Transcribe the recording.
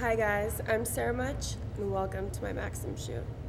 Hi guys, I'm Sarah Mutch, and welcome to my Maxim shoot.